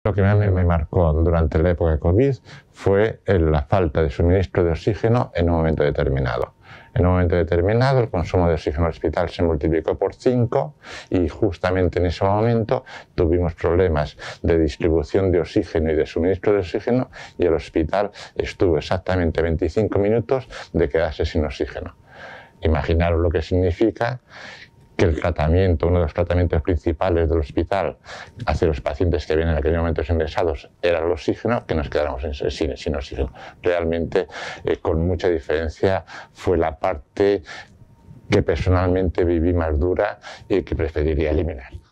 Lo que más me marcó durante la época de COVID fue la falta de suministro de oxígeno en un momento determinado. En un momento determinado el consumo de oxígeno en el hospital se multiplicó por 5 y justamente en ese momento tuvimos problemas de distribución de oxígeno y de suministro de oxígeno y el hospital estuvo exactamente 25 minutos de quedarse sin oxígeno. Imaginaros lo que significa que el tratamiento, uno de los tratamientos principales del hospital hacia los pacientes que vienen en aquellos momentos ingresados era el oxígeno, que nos quedáramos sin oxígeno. Realmente, con mucha diferencia, fue la parte que personalmente viví más dura y que preferiría eliminar.